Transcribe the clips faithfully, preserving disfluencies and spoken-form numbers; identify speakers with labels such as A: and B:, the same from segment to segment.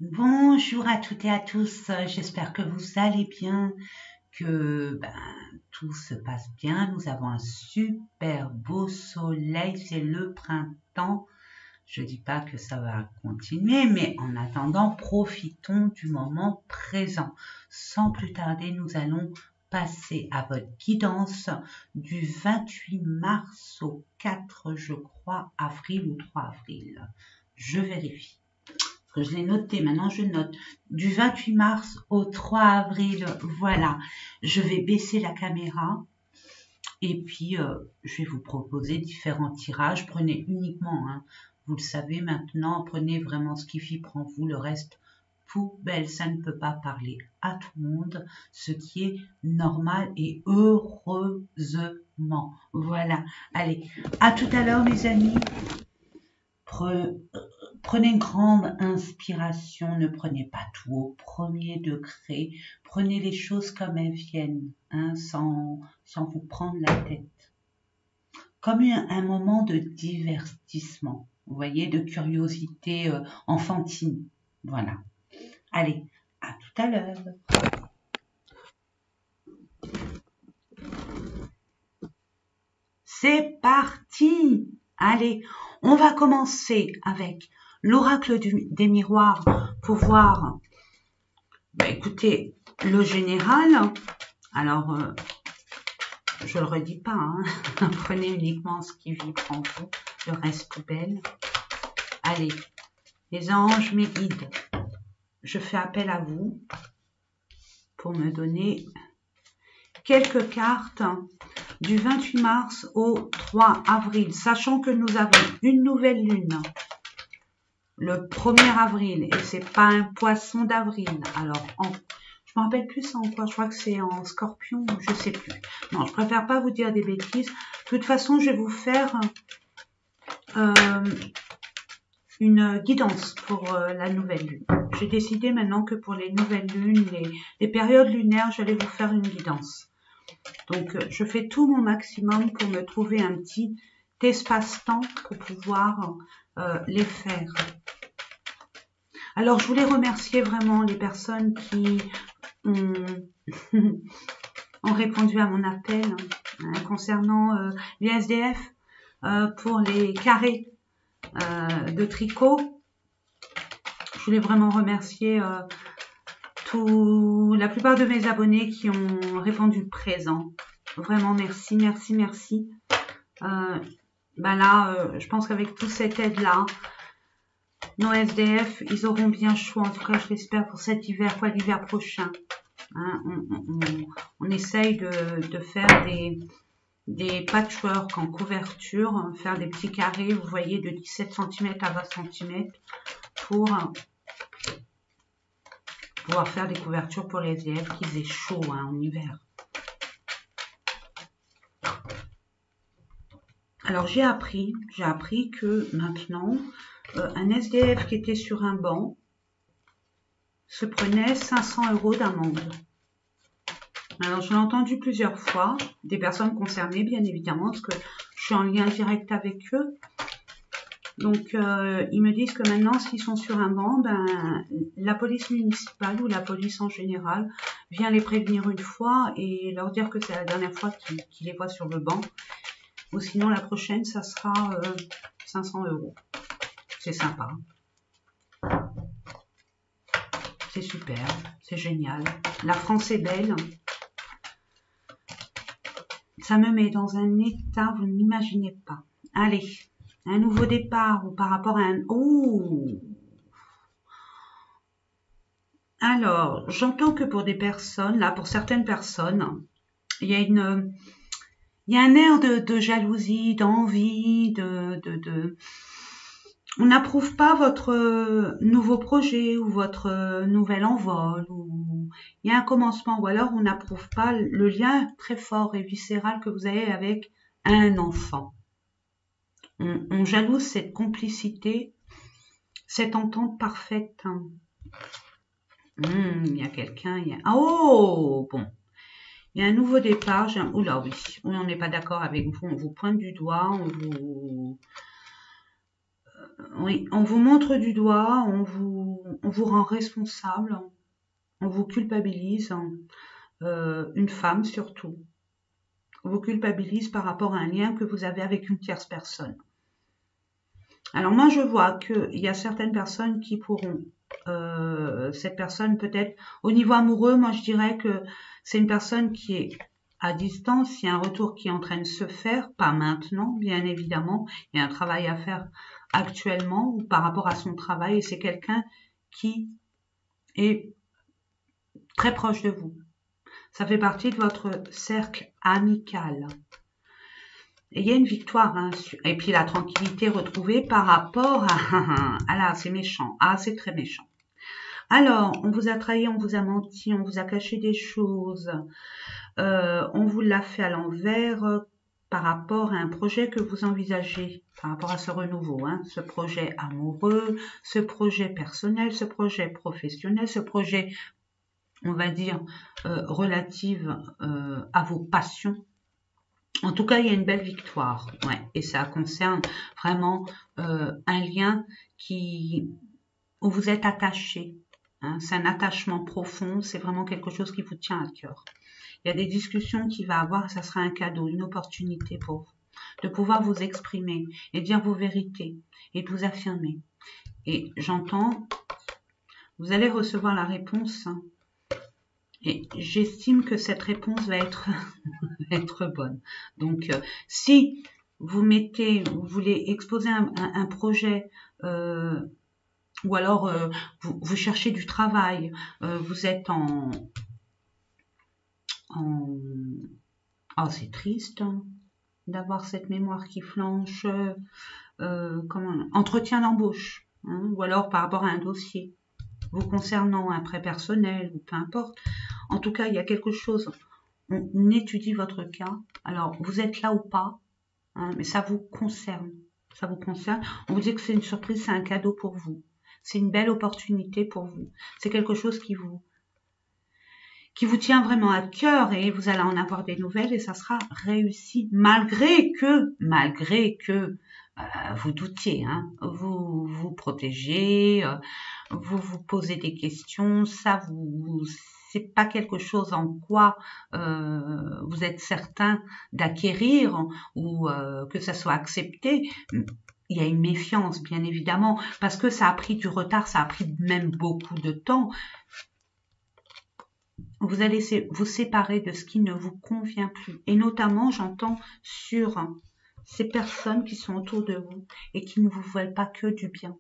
A: Bonjour à toutes et à tous, euh, j'espère que vous allez bien, que ben, tout se passe bien. Nous avons un super beau soleil, c'est le printemps. Je dis pas que ça va continuer, mais en attendant, profitons du moment présent. Sans plus tarder, nous allons passer à votre guidance du vingt-huit mars au quatre, je crois, avril ou trois avril. Je vérifie. Je l'ai noté, maintenant je note. Du vingt-huit mars au trois avril, voilà. Je vais baisser la caméra et puis euh, je vais vous proposer différents tirages. Prenez uniquement, hein, vous le savez maintenant, prenez vraiment ce qui vibre en vous, le reste poubelle, ça ne peut pas parler à tout le monde, ce qui est normal et heureusement. Voilà, allez, à tout à l'heure mes amis. Prenez une grande inspiration, ne prenez pas tout au premier degré, prenez les choses comme elles viennent, hein, sans, sans vous prendre la tête. Comme un, un moment de divertissement, vous voyez, de curiosité euh, enfantine. Voilà. Allez, à tout à l'heure. C'est parti! Allez, on va commencer avec l'oracle des miroirs pour voir, bah, écoutez, le général. Alors, euh, je le redis pas, hein. Prenez uniquement ce qui vibre en vous, le reste poubelle. Allez, les anges, mes guides, je fais appel à vous pour me donner quelques cartes du vingt-huit mars au trois avril, sachant que nous avons une nouvelle lune le premier avril, et c'est pas un poisson d'avril. Alors, en, je me rappelle plus en quoi, je crois que c'est en scorpion, je sais plus. Non, je préfère pas vous dire des bêtises. De toute façon, je vais vous faire euh, une guidance pour euh, la nouvelle lune. J'ai décidé maintenant que pour les nouvelles lunes, les, les périodes lunaires, j'allais vous faire une guidance. Donc, euh, je fais tout mon maximum pour me trouver un petit espace-temps pour pouvoir euh, les faire. Alors, je voulais remercier vraiment les personnes qui ont, ont répondu à mon appel hein, concernant euh, les S D F euh, pour les carrés euh, de tricot. Je voulais vraiment remercier euh, tout, la plupart de mes abonnés qui ont répondu présent. Vraiment, merci, merci, merci. Euh, ben là, euh, je pense qu'avec toute cette aide-là, nos S D F, ils auront bien chaud, en tout cas je l'espère pour cet hiver, quoi l'hiver prochain. Hein, on, on, on, on essaye de, de faire des, des patchwork en couverture, faire des petits carrés, vous voyez, de dix-sept centimètres à vingt centimètres pour pouvoir faire des couvertures pour les S D F qui aient chaud hein, en hiver. Alors j'ai appris, j'ai appris que maintenant, euh, un S D F qui était sur un banc se prenait cinq cents euros d'amende. Alors, je l'ai entendu plusieurs fois, des personnes concernées, bien évidemment, parce que je suis en lien direct avec eux. Donc, euh, ils me disent que maintenant, s'ils sont sur un banc, ben, la police municipale ou la police en général vient les prévenir une fois et leur dire que c'est la dernière fois qu'ils qu'ils les voient sur le banc. Ou sinon, la prochaine, ça sera euh, cinq cents euros. C'est sympa. C'est super, c'est génial. La France est belle. Ça me met dans un état, vous n'imaginez pas. Allez, un nouveau départ ou par rapport à un... Oh! Alors, j'entends que pour des personnes, là, pour certaines personnes, il y a une... Il y a un air de, de jalousie, d'envie, de... de, de... On n'approuve pas votre nouveau projet ou votre nouvel envol. Ou... Il y a un commencement ou alors on n'approuve pas le lien très fort et viscéral que vous avez avec un enfant. On, on jalouse cette complicité, cette entente parfaite. Hum, il y a quelqu'un, il y a... Oh, bon. Il y a un nouveau départ. J'ai un... Oula, oui. On n'est pas d'accord avec vous. On vous pointe du doigt, on vous... Oui, on vous montre du doigt, on vous, on vous rend responsable, on vous culpabilise, euh, une femme surtout, on vous culpabilise par rapport à un lien que vous avez avec une tierce personne. Alors moi, je vois qu'il y a certaines personnes qui pourront, euh, cette personne peut-être, au niveau amoureux, moi je dirais que c'est une personne qui est à distance, il y a un retour qui est en train de se faire, pas maintenant, bien évidemment, il y a un travail à faire actuellement ou par rapport à son travail, et c'est quelqu'un qui est très proche de vous. Ça fait partie de votre cercle amical. Et il y a une victoire, hein, et puis la tranquillité retrouvée par rapport à... Ah là, c'est méchant. Ah, c'est très méchant. Alors, on vous a trahi, on vous a menti, on vous a caché des choses. Euh, on vous l'a fait à l'envers euh, par rapport à un projet que vous envisagez, par rapport à ce renouveau, hein, ce projet amoureux, ce projet personnel, ce projet professionnel, ce projet, on va dire, euh, relative euh, à vos passions. En tout cas, il y a une belle victoire, ouais, et ça concerne vraiment euh, un lien qui où vous êtes attaché. Hein, c'est un attachement profond, c'est vraiment quelque chose qui vous tient à cœur. Il y a des discussions qu'il va avoir, ça sera un cadeau, une opportunité pour vous, de pouvoir vous exprimer et dire vos vérités et de vous affirmer. Et j'entends, vous allez recevoir la réponse. Hein, et j'estime que cette réponse va être, être bonne. Donc, euh, si vous mettez, vous voulez exposer un, un, un projet, euh, ou alors euh, vous, vous cherchez du travail, euh, vous êtes en... en... Oh, c'est triste hein, d'avoir cette mémoire qui flanche, euh, comment, entretien d'embauche, hein, ou alors par rapport à un dossier vous concernant, un prêt personnel, ou peu importe. En tout cas, il y a quelque chose, on étudie votre cas, alors vous êtes là ou pas, hein, mais ça vous concerne, ça vous concerne. On vous dit que c'est une surprise, c'est un cadeau pour vous, c'est une belle opportunité pour vous, c'est quelque chose qui vous, qui vous tient vraiment à cœur et vous allez en avoir des nouvelles et ça sera réussi, malgré que, malgré que euh, vous doutiez, hein, vous vous protégez, euh, vous vous posez des questions, ça vous, c'est pas quelque chose en quoi euh, vous êtes certain d'acquérir ou euh, que ça soit accepté. Il y a une méfiance, bien évidemment, parce que ça a pris du retard, ça a pris même beaucoup de temps. Vous allez vous séparer de ce qui ne vous convient plus. Et notamment, j'entends sur ces personnes qui sont autour de vous et qui ne vous veulent pas que du bien.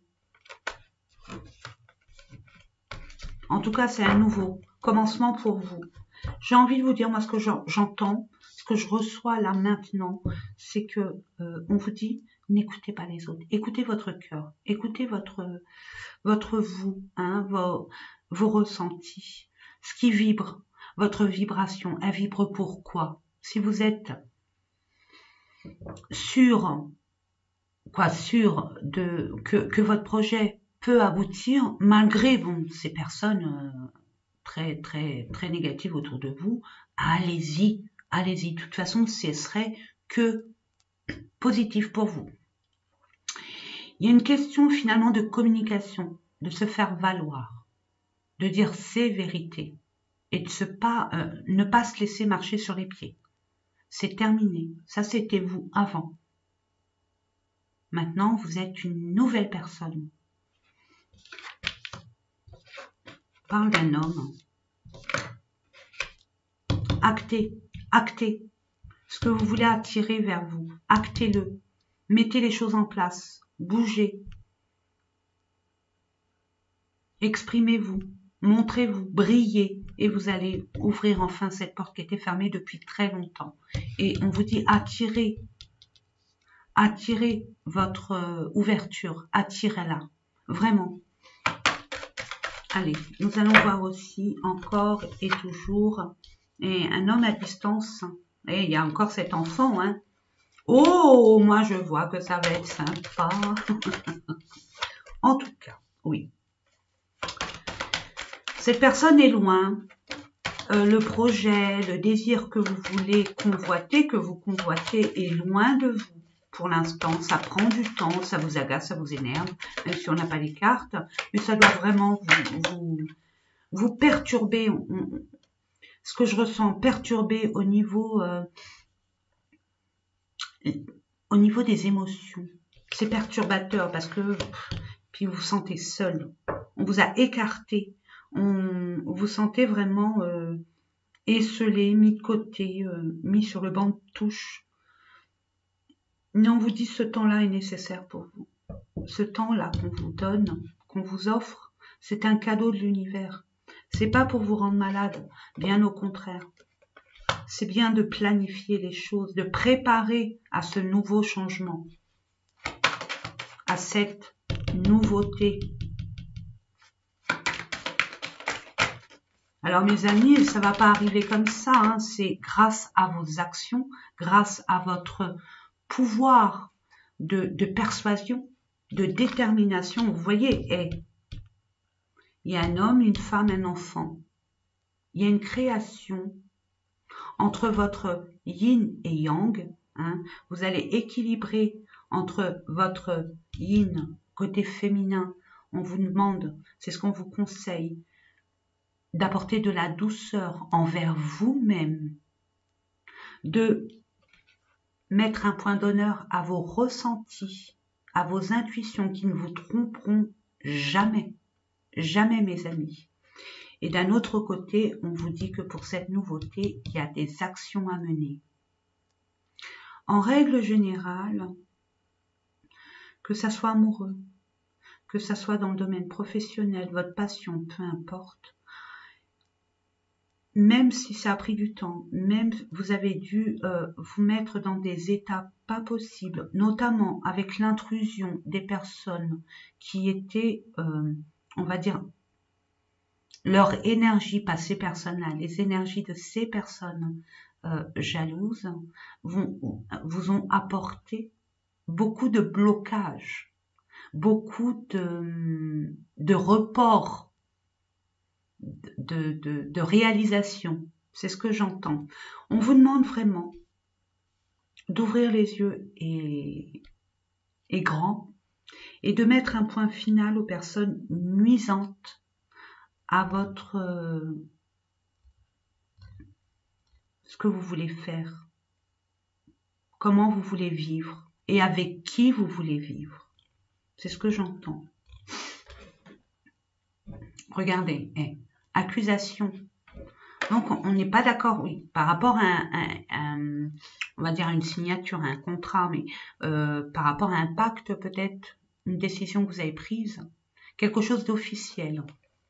A: En tout cas, c'est un nouveau commencement pour vous. J'ai envie de vous dire, moi, ce que j'entends, ce que je reçois là maintenant, c'est que euh, on vous dit, n'écoutez pas les autres. Écoutez votre cœur, écoutez votre, votre vous, hein, vos, vos ressentis. Ce qui vibre, votre vibration, elle vibre pourquoi? Si vous êtes sûr, quoi, sûr de, que, que votre projet peut aboutir, malgré bon, ces personnes euh, très, très, très négatives autour de vous, allez-y, allez-y. De toute façon, ce serait que positif pour vous. Il y a une question finalement de communication, de se faire valoir, de dire ses vérités. Et de se pas, euh, ne pas se laisser marcher sur les pieds. C'est terminé. Ça, c'était vous avant. Maintenant, vous êtes une nouvelle personne. On parle d'un homme. Actez, actez ce que vous voulez attirer vers vous. Actez-le. Mettez les choses en place. Bougez. Exprimez-vous. Montrez-vous, brillez et vous allez ouvrir enfin cette porte qui était fermée depuis très longtemps. Et on vous dit attirez, attirez votre euh, ouverture, attirez-la, vraiment. Allez, nous allons voir aussi encore et toujours et un homme à distance. Et il y a encore cet enfant, hein. Oh, moi je vois que ça va être sympa. En tout cas, oui. Cette personne est loin, euh, le projet, le désir que vous voulez convoiter, que vous convoitez est loin de vous. pour l'instant. Ça prend du temps, ça vous agace, ça vous énerve, même si on n'a pas les cartes. Mais ça doit vraiment vous, vous, vous perturber. On, on, ce que je ressens, perturber au niveau, euh, au niveau des émotions. C'est perturbateur parce que puis vous vous sentez seul. On vous a écarté. On, vous sentez vraiment euh, esselé, mis de côté, euh, mis sur le banc de touche. Mais on vous dit ce temps-là est nécessaire pour vous. Ce temps-là qu'on vous donne, qu'on vous offre, c'est un cadeau de l'univers. C'est pas pour vous rendre malade, bien au contraire. C'est bien de planifier les choses, de préparer à ce nouveau changement, à cette nouveauté. Alors mes amis, ça va pas arriver comme ça, hein. C'est grâce à vos actions, grâce à votre pouvoir de, de persuasion, de détermination. Vous voyez, hey, il y a un homme, une femme, un enfant. Il y a une création entre votre yin et yang. Hein. Vous allez équilibrer entre votre yin, côté féminin. On vous demande, c'est ce qu'on vous conseille, d'apporter de la douceur envers vous-même, de mettre un point d'honneur à vos ressentis, à vos intuitions qui ne vous tromperont jamais, jamais mes amis. Et d'un autre côté, on vous dit que pour cette nouveauté, il y a des actions à mener. En règle générale, que ça soit amoureux, que ça soit dans le domaine professionnel, votre passion, peu importe, même si ça a pris du temps, même vous avez dû euh, vous mettre dans des états pas possibles, notamment avec l'intrusion des personnes qui étaient, euh, on va dire, leur énergie, pas ces personnes-là, les énergies de ces personnes euh, jalouses vont, vous ont apporté beaucoup de blocages, beaucoup de, de reports De, de, de réalisation. C'est ce que j'entends. On vous demande vraiment d'ouvrir les yeux et, et grand et de mettre un point final aux personnes nuisantes à votre euh, ce que vous voulez faire, comment vous voulez vivre et avec qui vous voulez vivre. C'est ce que j'entends. Regardez, hey, accusation. Donc, on n'est pas d'accord, oui, par rapport à un, un, un, on va dire une signature, un contrat, mais euh, par rapport à un pacte, peut-être une décision que vous avez prise, quelque chose d'officiel.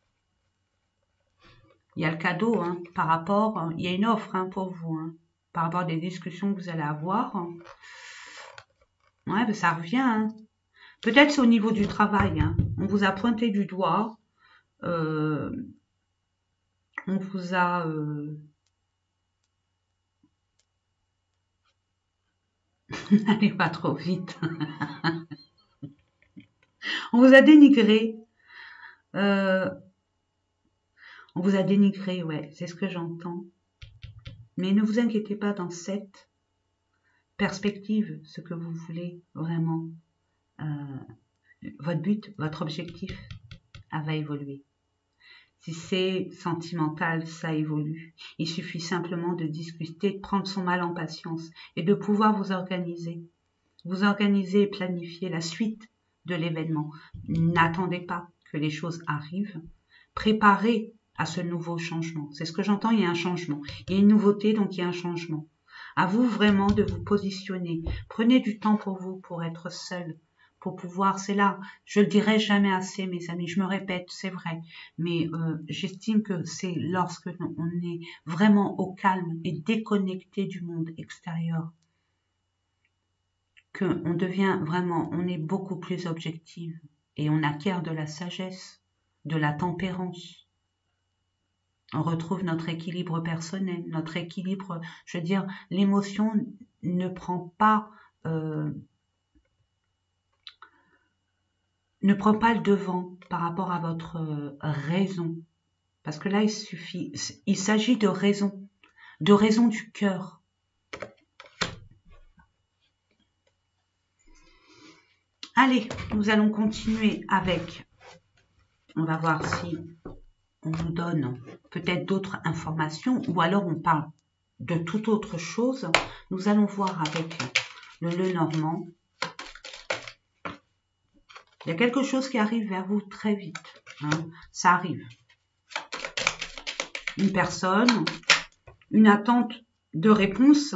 A: Il y a le cadeau, hein, par rapport, il y a une offre hein, pour vous, hein, par rapport à des discussions que vous allez avoir. Ouais, ben ça revient. Hein. Peut-être c'est au niveau du travail. Hein. On vous a pointé du doigt. Euh, on vous a... Euh, N'allez pas trop vite. On vous a dénigré. Euh, on vous a dénigré, ouais, c'est ce que j'entends. Mais ne vous inquiétez pas dans cette perspective, ce que vous voulez vraiment. Euh, votre but, votre objectif, elle va évoluer. Si c'est sentimental, ça évolue. Il suffit simplement de discuter, de prendre son mal en patience et de pouvoir vous organiser. Vous organiser et planifier la suite de l'événement. N'attendez pas que les choses arrivent. Préparez à ce nouveau changement. C'est ce que j'entends, il y a un changement. Il y a une nouveauté, donc il y a un changement. À vous vraiment de vous positionner. Prenez du temps pour vous, pour être seul, pour pouvoir, c'est là, je le dirai jamais assez mes amis, je me répète, c'est vrai, mais euh, j'estime que c'est lorsque on est vraiment au calme et déconnecté du monde extérieur qu'on devient vraiment, on est beaucoup plus objectif et on acquiert de la sagesse, de la tempérance. On retrouve notre équilibre personnel, notre équilibre, je veux dire, l'émotion ne prend pas, euh, ne prend pas le devant par rapport à votre euh, raison. Parce que là, il suffit, il s'agit de raison, de raison du cœur. Allez, nous allons continuer avec, on va voir si on nous donne peut-être d'autres informations ou alors on parle de toute autre chose. Nous allons voir avec le Lenormand. Il y a quelque chose qui arrive vers vous très vite. Hein. Ça arrive. Une personne, une attente de réponse.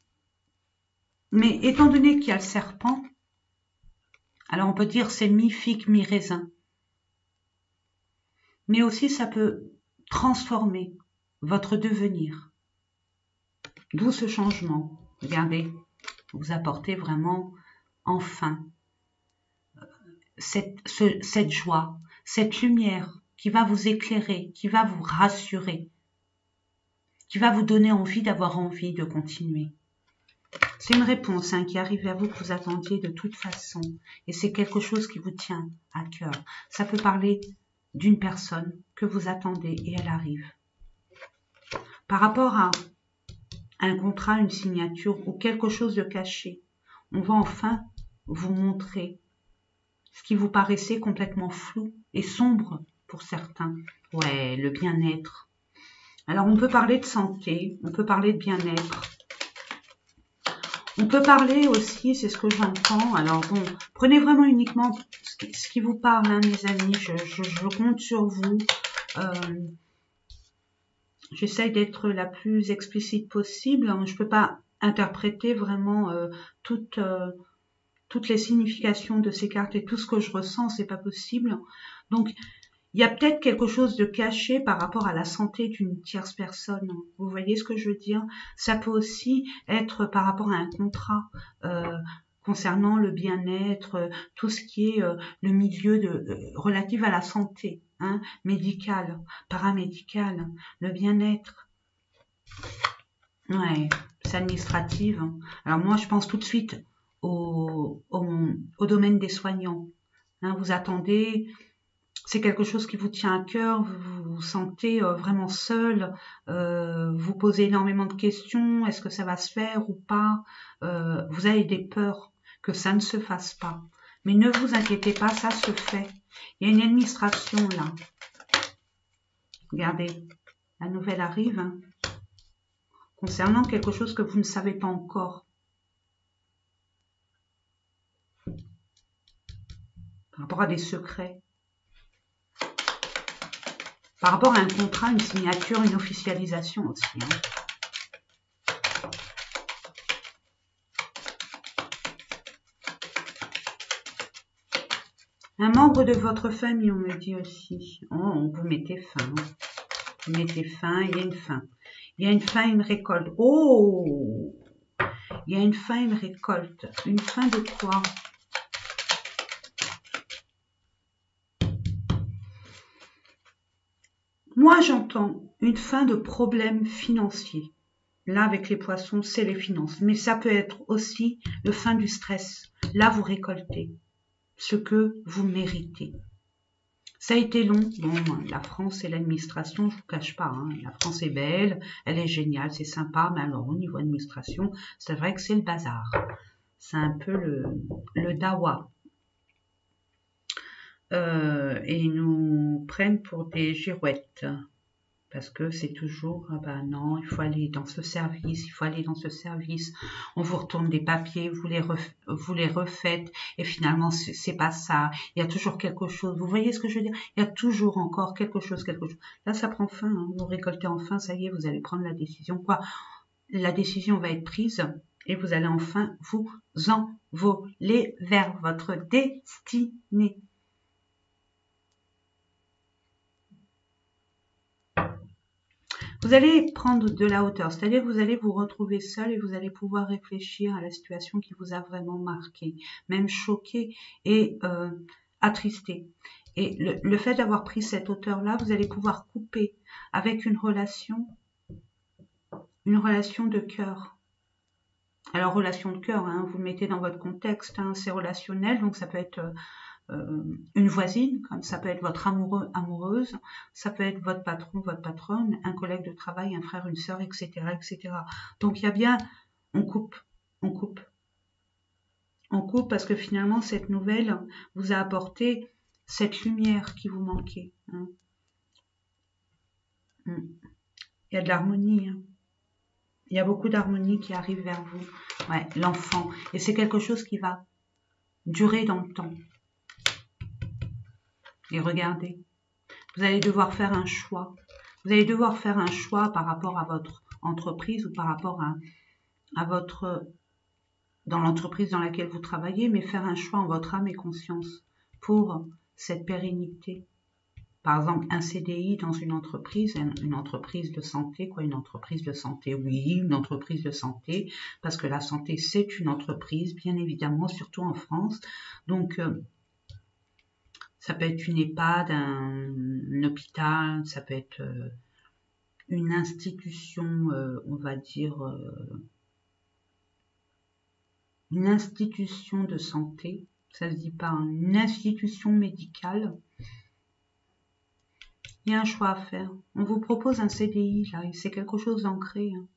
A: Mais étant donné qu'il y a le serpent, alors on peut dire c'est mi-figue, mi-raisin. Mais aussi ça peut transformer votre devenir. D'où ce changement. Regardez, vous apportez vraiment enfin cette, ce, cette joie, cette lumière qui va vous éclairer, qui va vous rassurer, qui va vous donner envie d'avoir envie de continuer. C'est une réponse hein, qui arrive vers vous que vous attendiez de toute façon. Et c'est quelque chose qui vous tient à cœur. Ça peut parler d'une personne que vous attendez et elle arrive. Par rapport à un contrat, une signature ou quelque chose de caché, on va enfin vous montrer ce qui vous paraissait complètement flou et sombre pour certains. Ouais, le bien-être. Alors on peut parler de santé, on peut parler de bien-être. On peut parler aussi, c'est ce que j'entends, alors bon, prenez vraiment uniquement ce qui, ce qui vous parle, hein, mes amis, je, je, je compte sur vous. Euh, J'essaye d'être la plus explicite possible, je ne peux pas interpréter vraiment euh, toutes, euh, toutes les significations de ces cartes et tout ce que je ressens, c'est pas possible. Donc, il y a peut-être quelque chose de caché par rapport à la santé d'une tierce personne. Vous voyez ce que je veux dire? Ça peut aussi être par rapport à un contrat euh, concernant le bien-être, tout ce qui est euh, le milieu de, euh, relatif à la santé, hein, médicale, paramédicale, le bien-être. Ouais, c'est administrative. Alors moi, je pense tout de suite au, au, au domaine des soignants. Hein, vous attendez... C'est quelque chose qui vous tient à cœur, vous vous sentez euh, vraiment seul, euh, vous posez énormément de questions, est-ce que ça va se faire ou pas, euh, vous avez des peurs que ça ne se fasse pas. Mais ne vous inquiétez pas, ça se fait. Il y a une administration là. Regardez, la nouvelle arrive hein, concernant quelque chose que vous ne savez pas encore. Par rapport à des secrets. Par rapport à un contrat, une signature, une officialisation aussi. Hein. Un membre de votre famille, on me dit aussi. Oh, vous mettez fin. Vous mettez fin, il y a une fin. Il y a une fin, une récolte. Oh! Il y a une fin, une récolte. Une fin de quoi? Moi, j'entends une fin de problèmes financiers. Là, avec les poissons, c'est les finances. Mais ça peut être aussi le fin du stress. Là, vous récoltez ce que vous méritez. Ça a été long. Bon, la France et l'administration, je ne vous cache pas. Hein, la France est belle, elle est géniale, c'est sympa. Mais alors, au niveau administration, c'est vrai que c'est le bazar. C'est un peu le, le dawa. Euh, et ils nous prennent pour des girouettes. Parce que c'est toujours, ah ben non, il faut aller dans ce service, il faut aller dans ce service. On vous retourne des papiers, vous les, ref, vous les refaites, et finalement, c'est pas ça. Il y a toujours quelque chose. Vous voyez ce que je veux dire? Il y a toujours encore quelque chose, quelque chose. Là, ça prend fin. Hein. Vous récoltez enfin, ça y est, vous allez prendre la décision. Quoi? La décision va être prise, et vous allez enfin vous envoler vers votre destinée. Vous allez prendre de la hauteur, c'est-à-dire que vous allez vous retrouver seul et vous allez pouvoir réfléchir à la situation qui vous a vraiment marqué, même choqué et euh, attristé. Et le, le fait d'avoir pris cette hauteur-là, vous allez pouvoir couper avec une relation, une relation de cœur. Alors, relation de cœur, hein, vous le mettez dans votre contexte, hein, c'est relationnel, donc ça peut être... Euh, Euh, une voisine, comme ça peut être votre amoureux, amoureuse, ça peut être votre patron, votre patronne, un collègue de travail, un frère, une sœur, et cetera, et cetera. Donc il y a bien, on coupe, on coupe. en couple parce que finalement, cette nouvelle vous a apporté cette lumière qui vous manquait. Hein. Il y a de l'harmonie. Hein. Il y a beaucoup d'harmonie qui arrive vers vous. Ouais, l'enfant. Et c'est quelque chose qui va durer dans le temps. Et regardez, vous allez devoir faire un choix. Vous allez devoir faire un choix par rapport à votre entreprise ou par rapport à, à votre... dans l'entreprise dans laquelle vous travaillez, mais faire un choix en votre âme et conscience pour cette pérennité. Par exemple, un C D I dans une entreprise, une entreprise de santé, quoi, une entreprise de santé, oui, une entreprise de santé, parce que la santé, c'est une entreprise, bien évidemment, surtout en France. Donc, euh, ça peut être une EHPAD, un, un hôpital, ça peut être euh, une institution, euh, on va dire, euh, une institution de santé, ça se dit pas, hein, une institution médicale. Il y a un choix à faire. On vous propose un C D I, là, et c'est quelque chose d'ancré. Hein.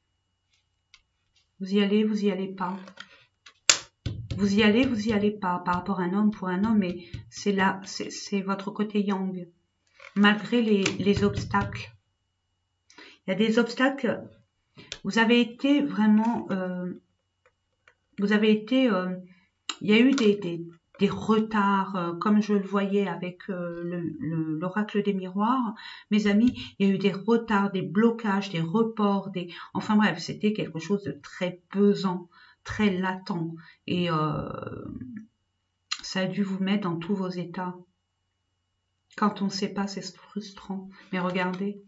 A: Vous y allez, vous y allez pas. Vous y allez, vous y allez pas. Par rapport à un homme, pour un homme, mais c'est là, c'est votre côté yang. Malgré les, les obstacles. Il y a des obstacles. Vous avez été vraiment... Euh, vous avez été... Euh, il y a eu des... des des retards, euh, comme je le voyais avec euh, l'oracle des miroirs, mes amis, il y a eu des retards, des blocages, des reports, des... enfin bref, c'était quelque chose de très pesant, très latent, et euh, ça a dû vous mettre dans tous vos états. Quand on ne sait pas, c'est frustrant, mais regardez,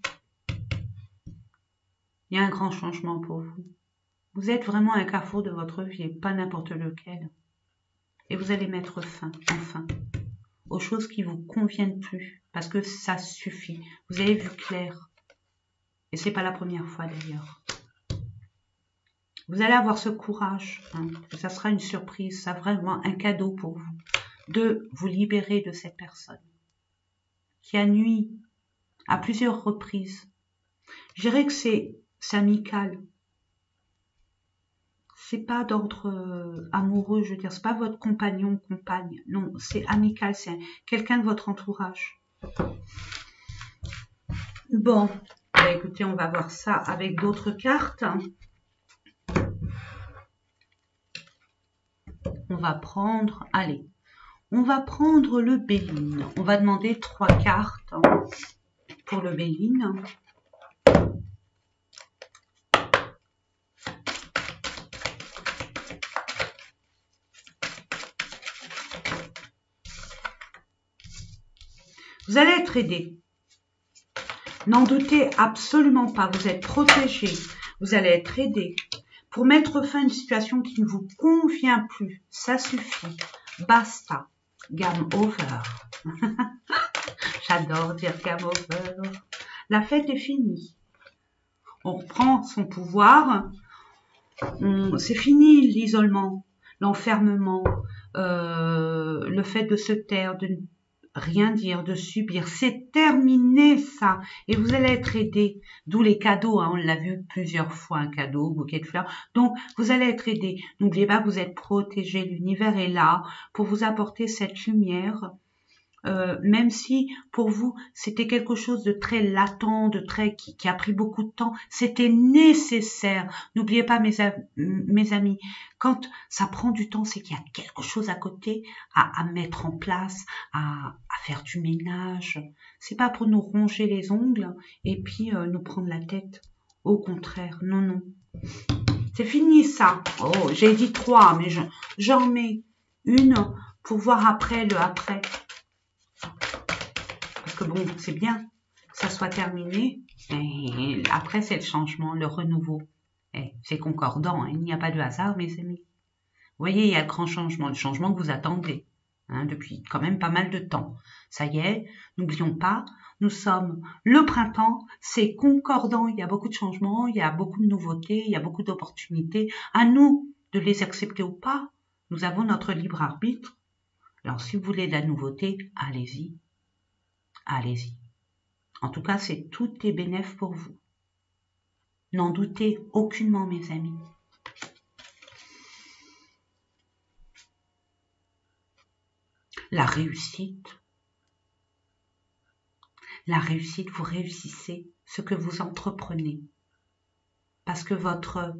A: il y a un grand changement pour vous. Vous êtes vraiment à un carrefour de votre vie, et pas n'importe lequel. Et vous allez mettre fin, enfin, aux choses qui vous conviennent plus, parce que ça suffit. Vous avez vu clair. Et c'est pas la première fois d'ailleurs. Vous allez avoir ce courage, hein, ça sera une surprise, ça sera vraiment un cadeau pour vous, de vous libérer de cette personne qui a nui à plusieurs reprises. Je dirais que c'est amical. C'est pas d'ordre euh, amoureux, je veux dire, c'est pas votre compagnon, compagne. Non, c'est amical, c'est quelqu'un de votre entourage. Bon, bah écoutez, on va voir ça avec d'autres cartes. On va prendre, allez, on va prendre le Béline. On va demander trois cartes pour le Béline. Vous allez être aidé. N'en doutez absolument pas. Vous êtes protégé. Vous allez être aidé. Pour mettre fin à une situation qui ne vous convient plus. Ça suffit. Basta. Game over. J'adore dire game over. La fête est finie. On reprend son pouvoir. C'est fini l'isolement, l'enfermement, euh, le fait de se taire, de rien dire, de subir. C'est terminé ça. Et vous allez être aidé. D'où les cadeaux. Hein, on l'a vu plusieurs fois, un cadeau, bouquet de fleurs. Donc, vous allez être aidé. N'oubliez pas, vous êtes protégé. L'univers est là pour vous apporter cette lumière. Euh, même si pour vous c'était quelque chose de très latent, de très qui, qui a pris beaucoup de temps, c'était nécessaire. N'oubliez pas mes, mes amis, quand ça prend du temps, c'est qu'il y a quelque chose à côté à, à mettre en place, à, à faire du ménage. C'est pas pour nous ronger les ongles et puis euh, nous prendre la tête. Au contraire, non, non. C'est fini ça. Oh, j'ai dit trois, mais j'en mets une pour voir après le après. Parce que bon, c'est bien que ça soit terminé. Et après, c'est le changement, le renouveau. C'est concordant, hein, il n'y a pas de hasard, mes amis. Vous voyez, il y a le grand changement, le changement que vous attendez hein, depuis quand même pas mal de temps. Ça y est, n'oublions pas, nous sommes le printemps, c'est concordant, il y a beaucoup de changements, il y a beaucoup de nouveautés, il y a beaucoup d'opportunités. À nous de les accepter ou pas. Nous avons notre libre arbitre. Alors, si vous voulez de la nouveauté, allez-y. Allez-y. En tout cas, c'est tout est bénéf pour vous. N'en doutez aucunement, mes amis. La réussite. La réussite, vous réussissez ce que vous entreprenez. Parce que votre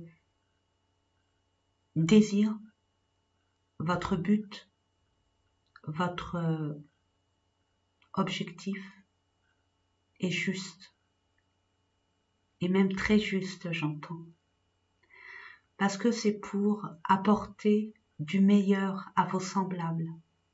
A: désir, votre but, votre objectif est juste. Et même très juste, j'entends. Parce que c'est pour apporter du meilleur à vos semblables.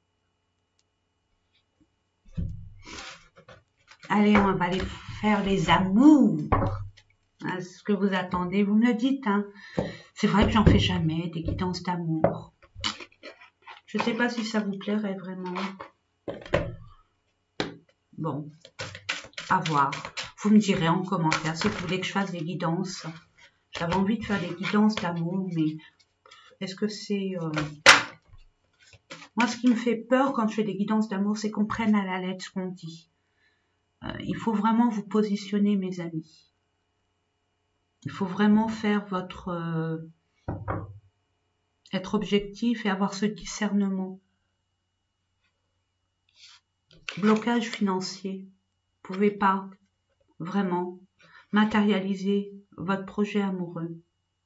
A: Allez, on va aller faire les amours. Hein, ce que vous attendez, vous me le dites. Hein. C'est vrai que j'en fais jamais, des guidances d'amour. Je ne sais pas si ça vous plairait vraiment. Bon, à voir. Vous me direz en commentaire si vous voulez que je fasse des guidances. J'avais envie de faire des guidances d'amour, mais est-ce que c'est... Euh... Moi, ce qui me fait peur quand je fais des guidances d'amour, c'est qu'on prenne à la lettre ce qu'on dit. Euh, il faut vraiment vous positionner, mes amis. Il faut vraiment faire votre... Euh, être objectif et avoir ce discernement. Blocage financier. Vous ne pouvez pas vraiment matérialiser votre projet amoureux.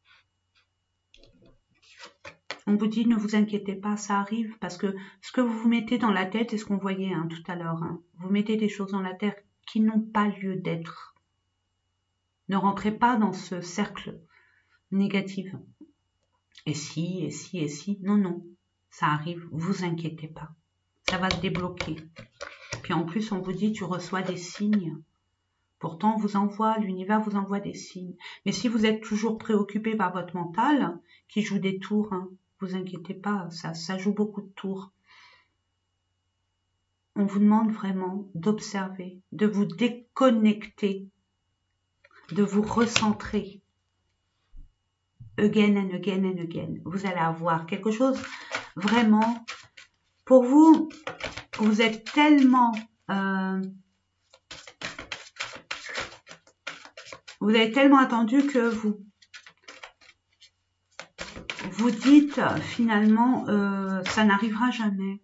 A: On vous dit, ne vous inquiétez pas, ça arrive, parce que ce que vous vous mettez dans la tête, c'est ce qu'on voyait hein, tout à l'heure. Hein. Vous mettez des choses dans la tête qui n'ont pas lieu d'être. Ne rentrez pas dans ce cercle négatif. Et si, et si, et si. Non, non, ça arrive, vous inquiétez pas. Ça va se débloquer. Puis en plus, on vous dit, tu reçois des signes. Pourtant, on vous envoie, l'univers vous envoie des signes. Mais si vous êtes toujours préoccupé par votre mental, qui joue des tours, hein, vous inquiétez pas, ça, ça joue beaucoup de tours. On vous demande vraiment d'observer, de vous déconnecter, de vous recentrer. Again and again and again. Vous allez avoir quelque chose vraiment... Pour vous, vous êtes tellement... Euh, vous avez tellement attendu que vous... Vous dites finalement, euh, ça n'arrivera jamais.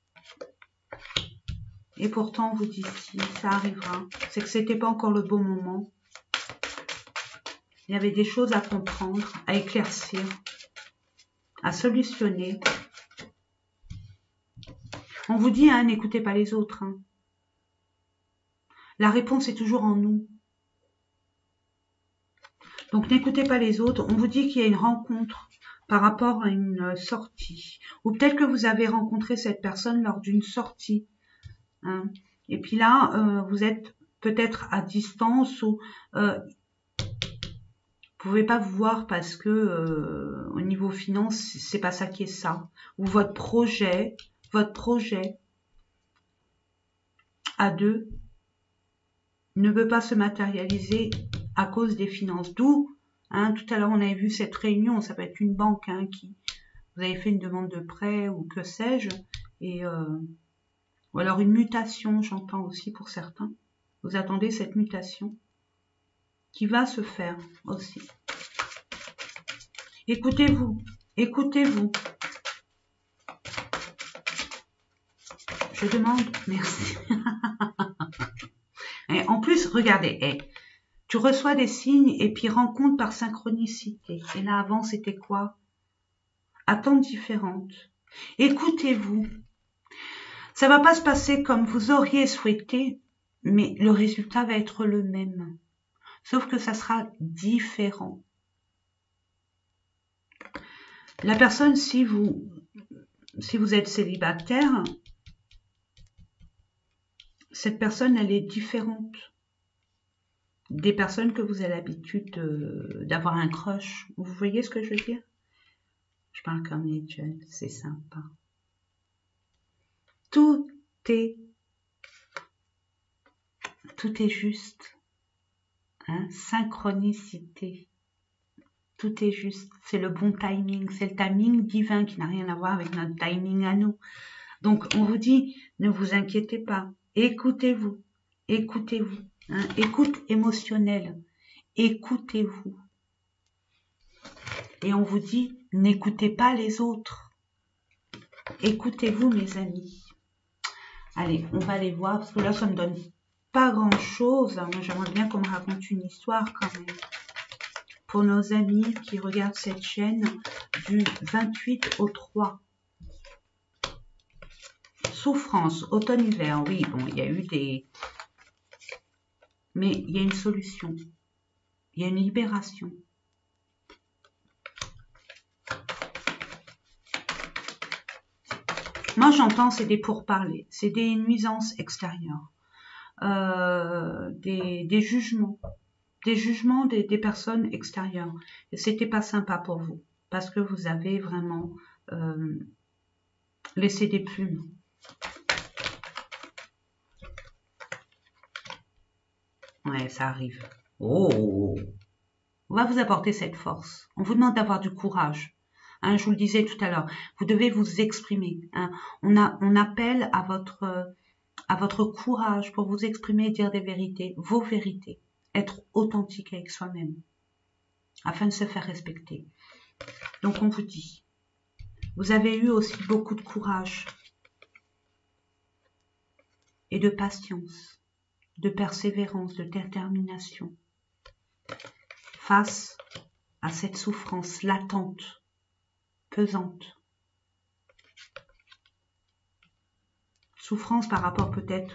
A: Et pourtant, vous dites si, ça arrivera. C'est que c'était pas encore le bon moment. Il y avait des choses à comprendre, à éclaircir, à solutionner. On vous dit, hein, n'écoutez pas les autres. Hein. La réponse est toujours en nous. Donc, n'écoutez pas les autres. On vous dit qu'il y a une rencontre par rapport à une sortie. Ou peut-être que vous avez rencontré cette personne lors d'une sortie. Hein. Et puis là, euh, vous êtes peut-être à distance ou euh, vous pouvez pas vous voir parce que euh, au niveau finance, c'est pas ça qui est ça. Ou votre projet, votre projet à deux ne peut pas se matérialiser à cause des finances. D'où, hein, tout à l'heure on avait vu cette réunion, ça peut être une banque hein, qui vous avez fait une demande de prêt ou que sais-je, et euh, ou alors une mutation, j'entends aussi pour certains. Vous attendez cette mutation qui va se faire aussi. Écoutez-vous, écoutez-vous. Je demande, merci. Et en plus, regardez, hey, tu reçois des signes et puis rencontre par synchronicité. Et là, avant, c'était quoi? Attentes différentes. Écoutez-vous. Ça va pas se passer comme vous auriez souhaité, mais le résultat va être le même. Sauf que ça sera différent. La personne, si vous, si vous êtes célibataire, cette personne, elle est différente des personnes que vous avez l'habitude d'avoir un crush. Vous voyez ce que je veux dire? Je parle comme les jeunes, c'est sympa. Tout est, tout est juste. Hein? Synchronicité. Tout est juste. C'est le bon timing. C'est le timing divin qui n'a rien à voir avec notre timing à nous. Donc, on vous dit, ne vous inquiétez pas. Écoutez-vous. Écoutez-vous. Hein? Écoute émotionnelle. Écoutez-vous. Et on vous dit, n'écoutez pas les autres. Écoutez-vous, mes amis. Allez, on va aller voir, parce que là, ça me donne pas grand-chose. Moi, j'aimerais bien qu'on me raconte une histoire quand même. Pour nos amis qui regardent cette chaîne du vingt-huit au trois. Souffrance, automne-hiver, oui, bon, il y a eu des... Mais il y a une solution. Il y a une libération. Moi, j'entends, c'est des pourparlers, c'est des nuisances extérieures, euh, des, des jugements, des jugements des, des personnes extérieures. Et c'était pas sympa pour vous, parce que vous avez vraiment euh, laissé des plumes. Ouais, ça arrive. Oh, on va vous apporter cette force. On vous demande d'avoir du courage. Hein, je vous le disais tout à l'heure, vous devez vous exprimer. Hein. On, a, on appelle à votre, à votre courage pour vous exprimer et dire des vérités, vos vérités. Être authentique avec soi-même, afin de se faire respecter. Donc on vous dit, vous avez eu aussi beaucoup de courage et de patience, de persévérance, de détermination face à cette souffrance latente, pesante. Souffrance par rapport peut-être,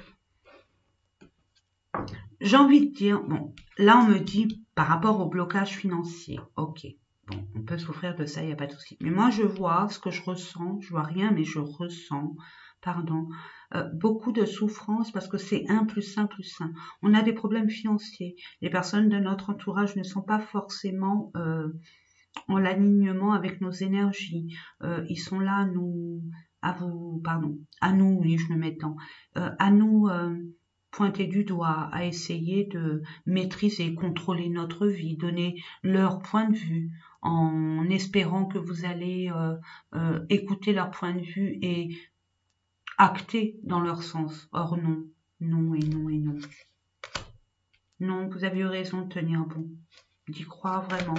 A: j'ai envie de dire, bon, là on me dit par rapport au blocage financier, ok, bon, on peut souffrir de ça, il n'y a pas de souci. Mais moi je vois ce que je ressens, je vois rien, mais je ressens, pardon, euh, beaucoup de souffrance parce que c'est un plus un plus un. On a des problèmes financiers, les personnes de notre entourage ne sont pas forcément... Euh, en l'alignement avec nos énergies. Euh, ils sont là à nous, à vous, pardon, à nous, oui, je me mets dedans, euh, à nous euh, pointer du doigt, à essayer de maîtriser, contrôler notre vie, donner leur point de vue, en espérant que vous allez euh, euh, écouter leur point de vue et acter dans leur sens. Or non, non et non et non. Non, vous avez eu raison de tenir bon, d'y croire vraiment.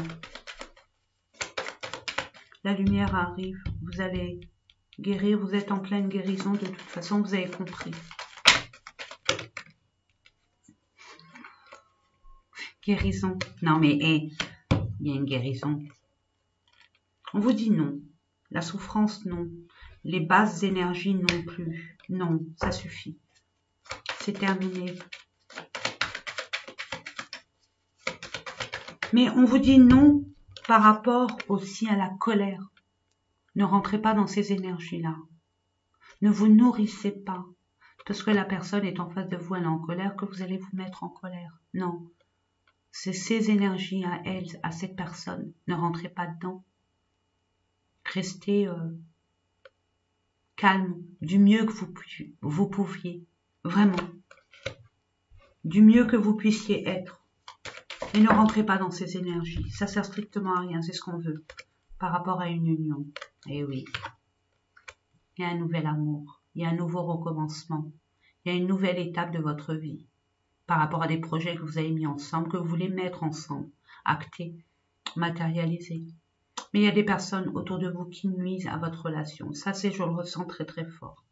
A: La lumière arrive, vous allez guérir, vous êtes en pleine guérison, de toute façon, vous avez compris. Guérison. Non mais, hé, hey, il y a une guérison. On vous dit non. La souffrance, non. Les basses énergies, non plus. Non, ça suffit. C'est terminé. Mais on vous dit non par rapport aussi à la colère. Ne rentrez pas dans ces énergies-là. Ne vous nourrissez pas. Parce que la personne est en face de vous, elle est en colère, que vous allez vous mettre en colère. Non. C'est ces énergies à elle, à cette personne. Ne rentrez pas dedans. Restez euh, calme, du mieux que vous, vous pouviez. Vraiment. Du mieux que vous puissiez être. Et ne rentrez pas dans ces énergies. Ça sert strictement à rien, c'est ce qu'on veut. Par rapport à une union. Eh oui. Il y a un nouvel amour. Il y a un nouveau recommencement. Il y a une nouvelle étape de votre vie. Par rapport à des projets que vous avez mis ensemble, que vous voulez mettre ensemble. Acter. Matérialiser. Mais il y a des personnes autour de vous qui nuisent à votre relation. Ça, c'est, je le ressens très très fort.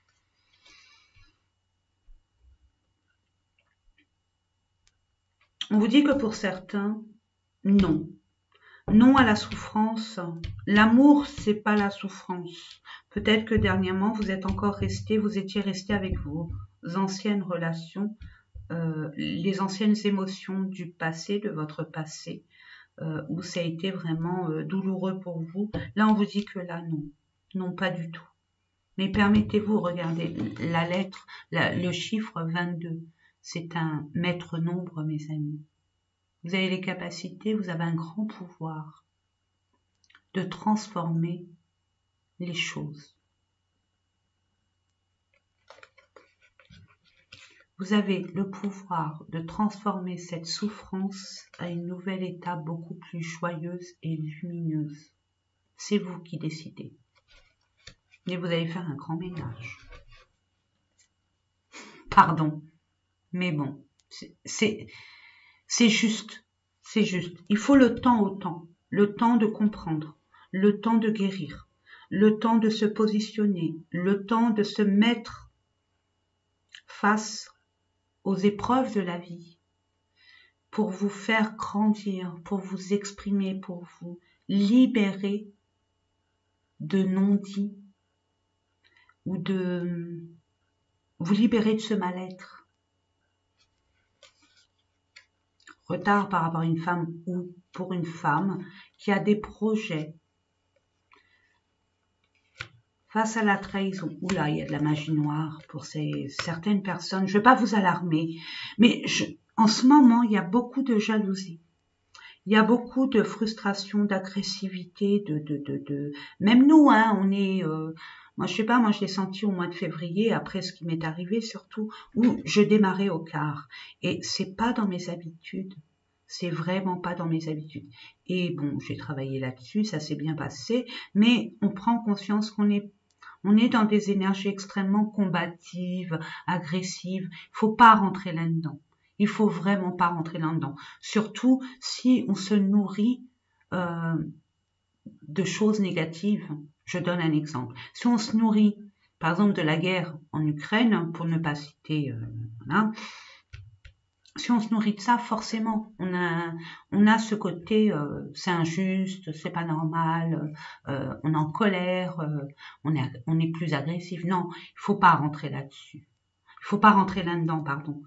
A: On vous dit que pour certains, non. Non à la souffrance. L'amour, c'est pas la souffrance. Peut-être que dernièrement, vous êtes encore resté, vous étiez resté avec vos anciennes relations, euh, les anciennes émotions du passé, de votre passé, euh, où ça a été vraiment euh, douloureux pour vous. Là, on vous dit que là, non. Non, pas du tout. Mais permettez-vous, regardez, la lettre, la, le chiffre vingt-deux, c'est un maître nombre, mes amis. Vous avez les capacités, vous avez un grand pouvoir de transformer les choses. Vous avez le pouvoir de transformer cette souffrance à une nouvelle étape beaucoup plus joyeuse et lumineuse. C'est vous qui décidez. Mais vous allez faire un grand ménage. Pardon. Mais bon, c'est c'est juste. C'est juste. Il faut le temps au temps. Le temps de comprendre. Le temps de guérir. Le temps de se positionner. Le temps de se mettre face aux épreuves de la vie, pour vous faire grandir, pour vous exprimer, pour vous libérer de non-dits ou de vous libérer de ce mal-être. Retard par rapport à une femme ou pour une femme qui a des projets. Face à la trahison, oula, il y a de la magie noire pour ces, certaines personnes. Je ne vais pas vous alarmer, mais je, en ce moment, il y a beaucoup de jalousie. Il y a beaucoup de frustration, d'agressivité, de, de, de, de, même nous, hein, on est, euh, moi je sais pas, moi je l'ai senti au mois de février, après ce qui m'est arrivé surtout, où je démarrais au quart. Et c'est pas dans mes habitudes. C'est vraiment pas dans mes habitudes. Et bon, j'ai travaillé là-dessus, ça s'est bien passé, mais on prend conscience qu'on est On est dans des énergies extrêmement combatives, agressives. Il faut pas rentrer là-dedans. Il faut vraiment pas rentrer là-dedans. Surtout si on se nourrit euh, de choses négatives. Je donne un exemple. Si on se nourrit, par exemple, de la guerre en Ukraine, pour ne pas citer, euh, voilà, si on se nourrit de ça, forcément, on a, on a ce côté, euh, c'est injuste, c'est pas normal, euh, on est en colère, euh, on est, on est plus agressif. Non, il faut pas rentrer là-dessus. Il faut pas rentrer là-dedans, pardon.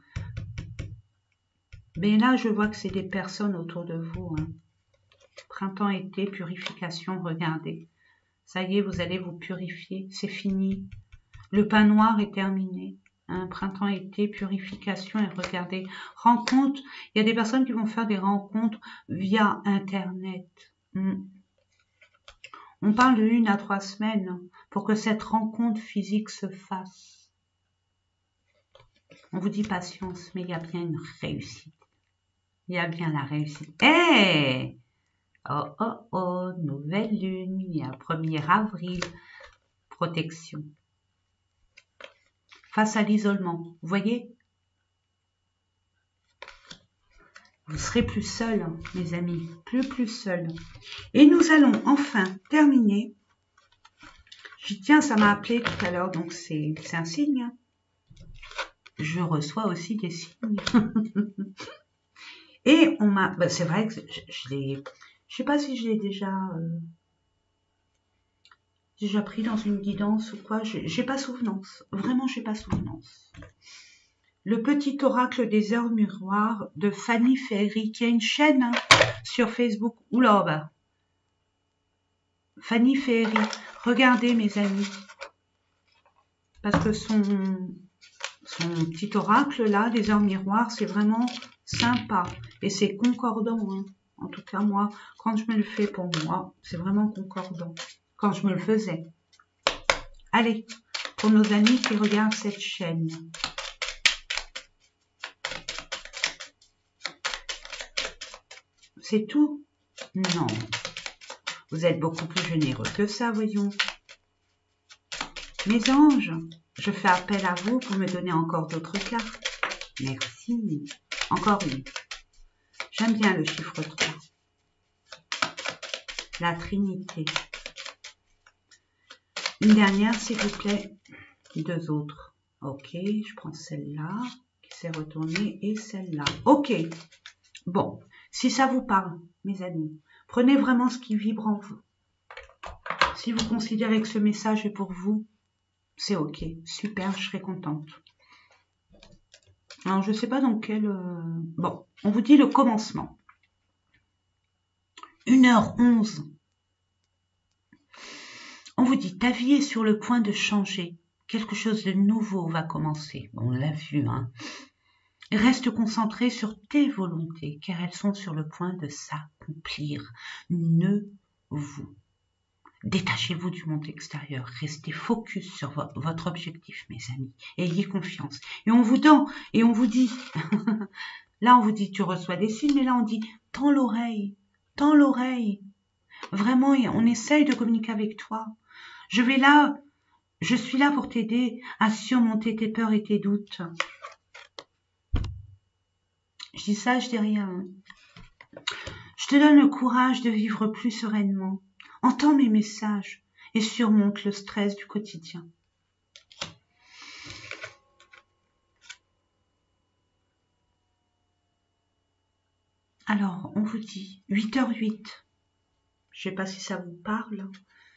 A: Mais là, je vois que c'est des personnes autour de vous. Hein. Printemps, été, purification, regardez. Ça y est, vous allez vous purifier, c'est fini. Le pain noir est terminé. Un printemps, été, purification et regardez, rencontre, il y a des personnes qui vont faire des rencontres via Internet. Hmm. On parle de une à trois semaines pour que cette rencontre physique se fasse. On vous dit patience, mais il y a bien une réussite. Il y a bien la réussite. Hé hey Oh, oh, oh, nouvelle lune, il y a premier avril, protection. Face à l'isolement, vous voyez, vous serez plus seul, mes amis, plus plus seul. Et nous allons enfin terminer. Je tiens, ça m'a appelé tout à l'heure, donc c'est un signe. Je reçois aussi des signes. Et on m'a, ben c'est vrai que je, je l'ai, je sais pas si je l'ai déjà, euh, déjà pris dans une guidance ou quoi. J'ai pas souvenance, vraiment j'ai pas souvenance. Le petit oracle des heures miroirs de Fanny Ferry, qui a une chaîne hein, sur Facebook. Oula, bah. Fanny Ferry, regardez mes amis. Parce que son, son petit oracle là, des heures miroirs, c'est vraiment sympa. Et c'est concordant. Hein. En tout cas, moi, quand je me le fais pour moi, c'est vraiment concordant. Quand je me le faisais. Allez, pour nos amis qui regardent cette chaîne. C'est tout? Non. Vous êtes beaucoup plus généreux que ça, voyons. Mes anges, je fais appel à vous pour me donner encore d'autres cartes. Merci. Encore une. J'aime bien le chiffre trois. La Trinité. Une dernière, s'il vous plaît. Deux autres. Ok, je prends celle-là qui s'est retournée et celle-là. Ok. Bon. Si ça vous parle, mes amis, prenez vraiment ce qui vibre en vous. Si vous considérez que ce message est pour vous, c'est ok, super, je serai contente. Alors, je ne sais pas dans quel... Euh... Bon, on vous dit le commencement. une heure onze. On vous dit, ta vie est sur le point de changer. Quelque chose de nouveau va commencer. On l'a vu, hein. Reste concentré sur tes volontés, car elles sont sur le point de s'accomplir. Ne vous détachez-vous du monde extérieur. Restez focus sur vo votre objectif, mes amis. Ayez confiance. Et on vous donne, et on vous dit, là on vous dit, tu reçois des signes, mais là on dit, tends l'oreille, tends l'oreille. Vraiment, on essaye de communiquer avec toi. Je vais là, je suis là pour t'aider à surmonter tes peurs et tes doutes. Je dis ça, je dis rien. Je te donne le courage de vivre plus sereinement. Entends mes messages et surmonte le stress du quotidien. Alors, on vous dit huit heures huit. Je ne sais pas si ça vous parle.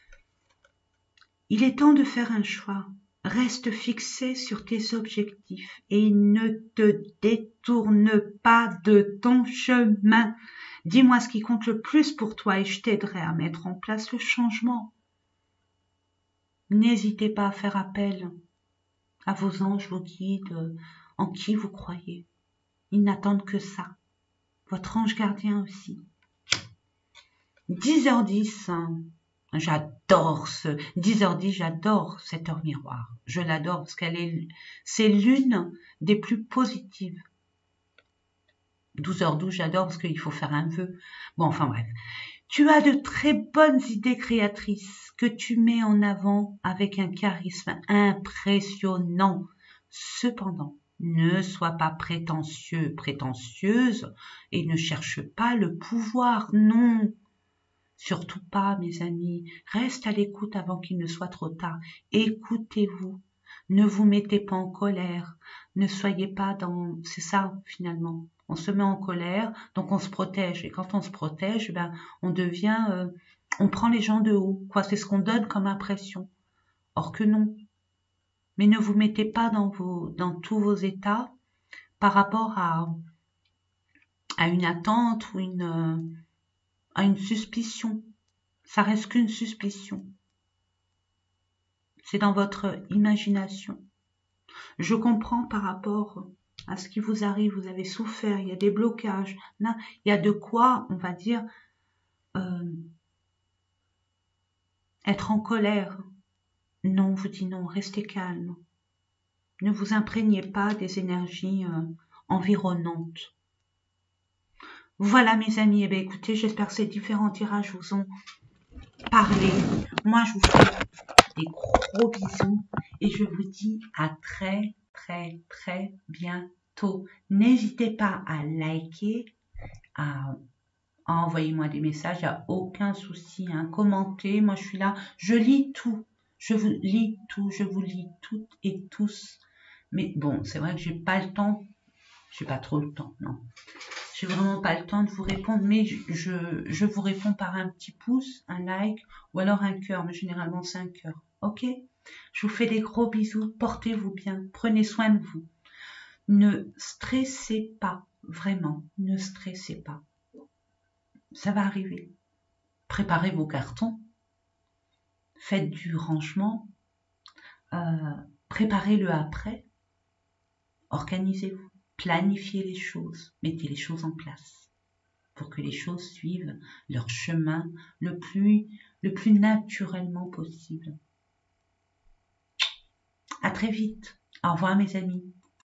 A: Il est temps de faire un choix. Reste fixé sur tes objectifs et ne te détourne pas de ton chemin. Dis-moi ce qui compte le plus pour toi et je t'aiderai à mettre en place le changement. N'hésitez pas à faire appel à vos anges, vos guides, en qui vous croyez. Ils n'attendent que ça. Votre ange gardien aussi. dix heures dix, hein. J'adore ce dix heures dix, j'adore cette heure miroir. Je l'adore parce qu'elle est, c'est l'une des plus positives. douze heures douze, j'adore parce qu'il faut faire un vœu. Bon, enfin bref. Tu as de très bonnes idées créatrices que tu mets en avant avec un charisme impressionnant. Cependant, ne sois pas prétentieux, prétentieuse et ne cherche pas le pouvoir, non. Surtout pas, mes amis. Reste à l'écoute avant qu'il ne soit trop tard. Écoutez-vous. Ne vous mettez pas en colère. Ne soyez pas dans... C'est ça, finalement. On se met en colère, donc on se protège. Et quand on se protège, ben, on devient... Euh, on prend les gens de haut. Quoi, c'est ce qu'on donne comme impression. Or que non. Mais ne vous mettez pas dans, vos, dans tous vos états par rapport à, à une attente ou une... Euh, à une suspicion. Ça reste qu'une suspicion. C'est dans votre imagination. Je comprends par rapport à ce qui vous arrive, vous avez souffert, il y a des blocages, il y a de quoi, on va dire, euh, être en colère. Non, vous dit non, restez calme. Ne vous imprégnez pas des énergies euh, environnantes. Voilà mes amis, eh bien, écoutez, j'espère que ces différents tirages vous ont parlé. Moi, je vous fais des gros bisous et je vous dis à très très très bientôt. N'hésitez pas à liker, à, à envoyer moi des messages, il n'y a aucun souci, hein. Commentez, moi je suis là, je lis tout, je vous lis tout, je vous lis toutes et tous. Mais bon, c'est vrai que j'ai pas le temps, j'ai pas trop le temps, non. J'ai vraiment pas le temps de vous répondre, mais je, je, je vous réponds par un petit pouce, un like ou alors un cœur, mais généralement c'est un cœur. Ok? Je vous fais des gros bisous, portez-vous bien, prenez soin de vous. Ne stressez pas, vraiment, ne stressez pas. Ça va arriver. Préparez vos cartons, faites du rangement, euh, préparez le après, organisez-vous, planifiez les choses, mettez les choses en place pour que les choses suivent leur chemin le plus, le plus naturellement possible. À très vite. Au revoir mes amis.